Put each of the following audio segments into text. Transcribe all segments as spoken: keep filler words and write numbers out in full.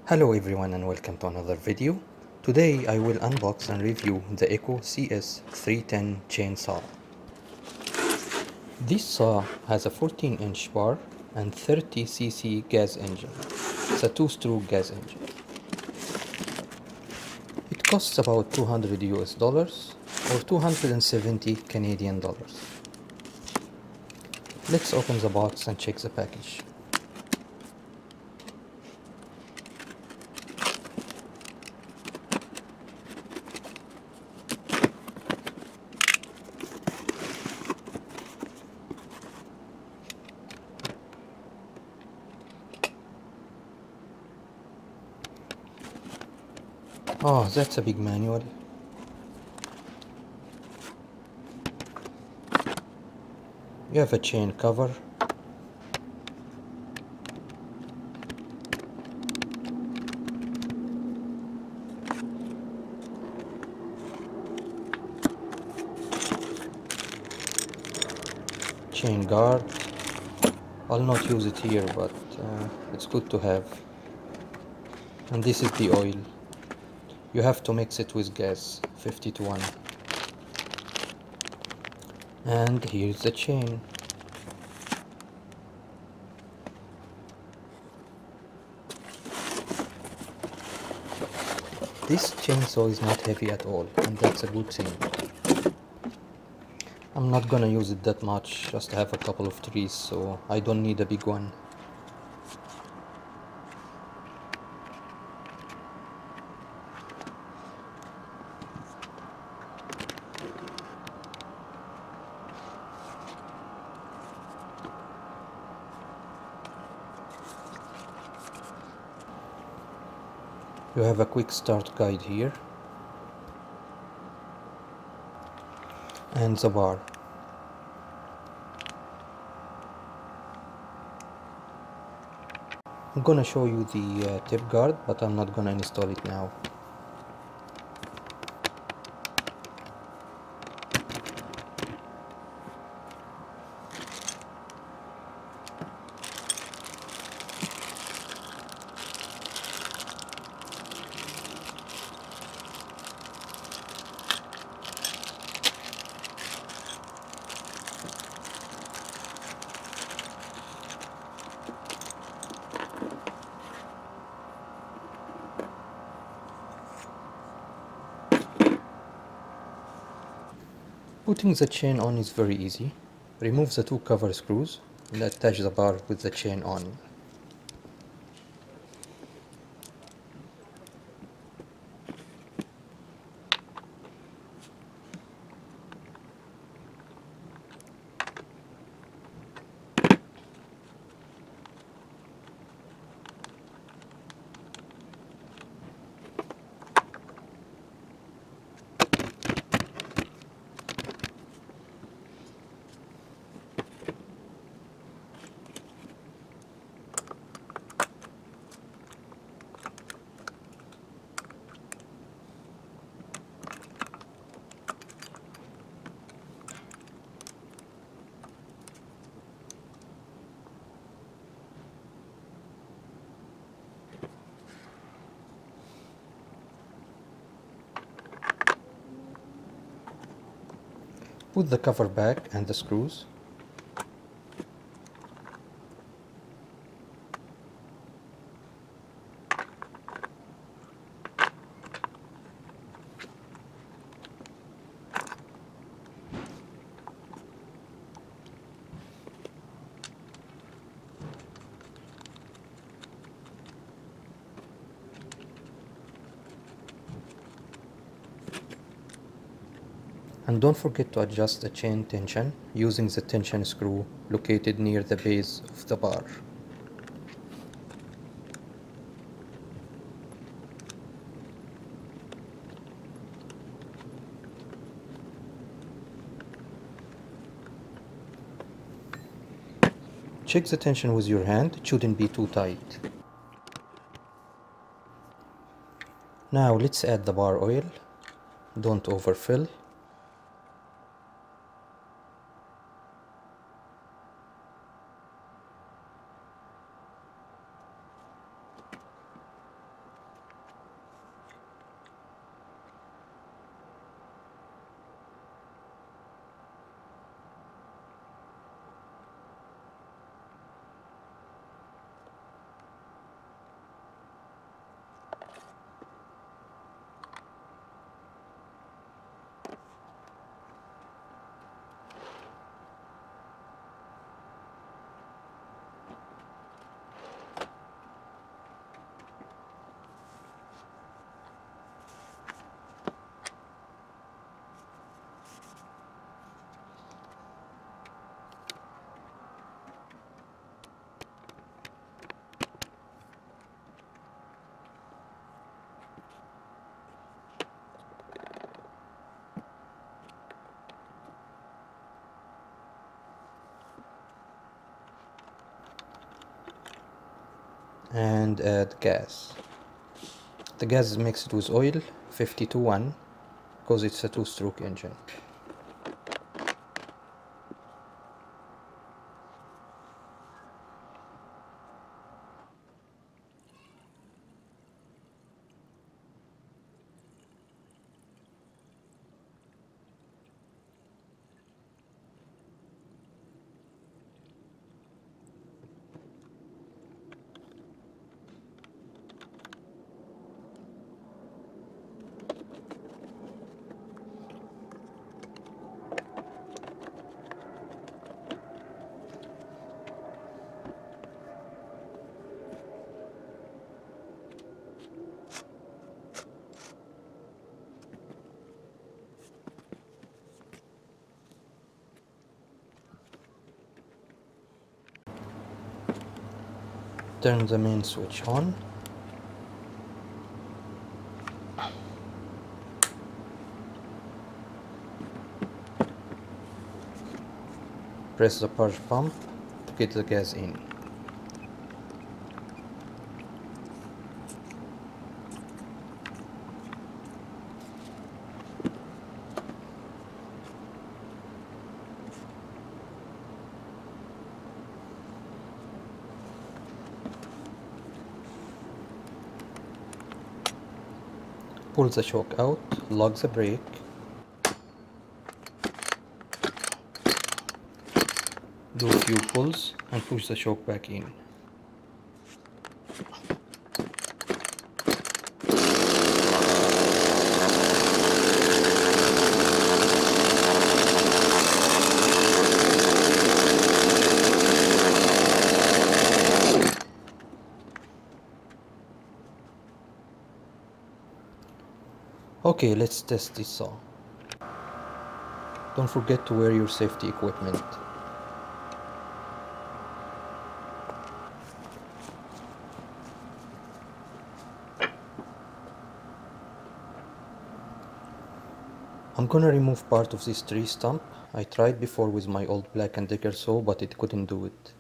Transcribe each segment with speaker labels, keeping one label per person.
Speaker 1: Hello everyone and welcome to another video. Today I will unbox and review the Eco C S three ten chainsaw. This saw has a fourteen inch bar and thirty c c gas engine. It's a two-stroke gas engine. It costs about two hundred U S dollars or two hundred seventy Canadian dollars. Let's open the box and check the package. Oh, that's a big manual. You have a chain cover, chain guard. I'll not use it here, but uh, it's good to have. And this is the oil. You have to mix it with gas, fifty to one. And here's the chain. This chainsaw is not heavy at all, and that's a good thing. I'm not gonna use it that much, just have a couple of trees, so I don't need a big one. You have a quick start guide here. And the bar. I'm gonna show you the uh, tip guard, but I'm not gonna install it now. Putting the chain on is very easy. Remove the two cover screws and attach the bar with the chain on. Put the cover back and the screws. And don't forget to adjust the chain tension using the tension screw located near the base of the bar. Check the tension with your hand, it shouldn't be too tight. Now let's add the bar oil. Don't overfill. and add gas. The gas is mixed with oil, fifty to one, because it's a two-stroke engine. Turn the main switch on. Press the purge pump to get the gas in. Pull the shock out, lock the brake, do a few pulls and push the shock back in. Okay, let's test this saw. Don't forget to wear your safety equipment. I'm gonna remove part of this tree stump. I tried before with my old Black and Decker saw, but it couldn't do it.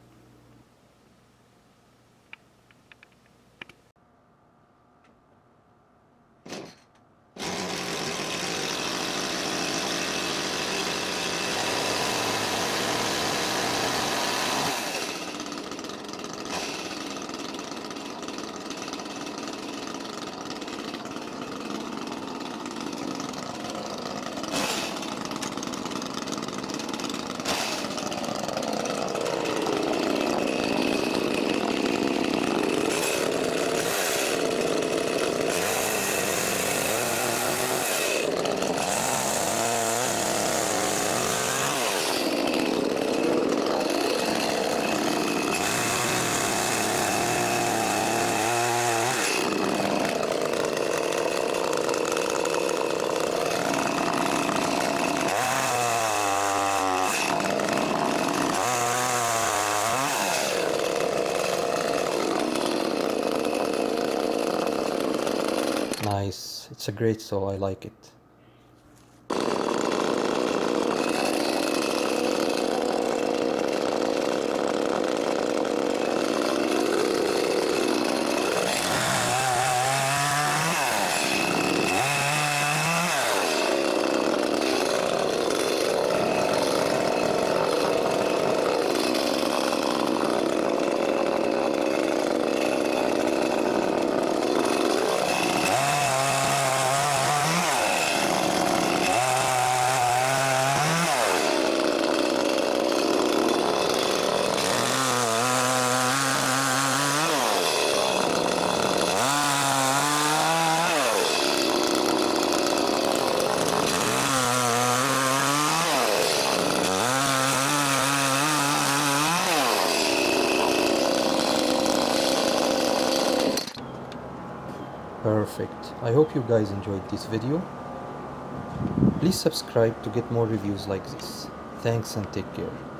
Speaker 1: Nice, it's a great saw, I like it. Perfect. I hope you guys enjoyed this video. Please subscribe to get more reviews like this. Thanks and take care.